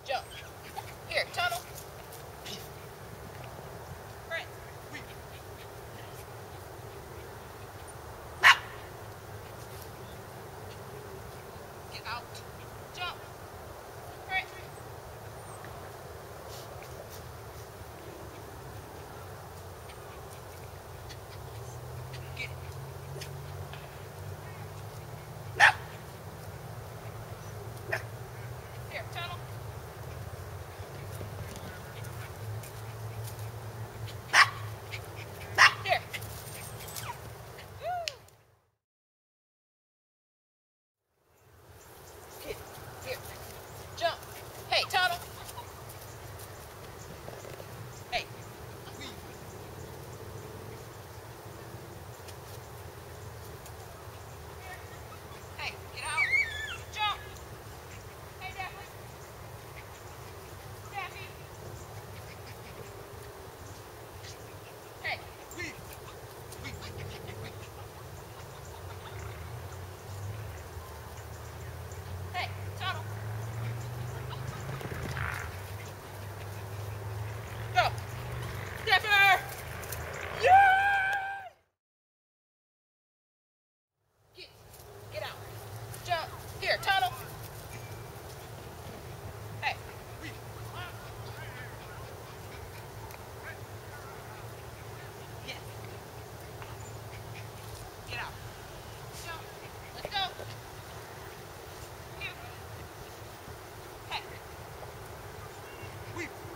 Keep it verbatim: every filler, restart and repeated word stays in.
Jump. Here, tunnel. Right. Get out. Jump. Right. Get it. Here, tunnel. Here. Woo. Get it. Here. Jump. Hey, tunnel. Hey. Hey, get out. Jump. Hey, Daffy. Daffy. Hey. Hey, tunnel. Go. Dapper. Yeah! Get, get out. Jump. Here, tunnel. Hey. Yes. Get out. Jump. Let's go. Here. Hey.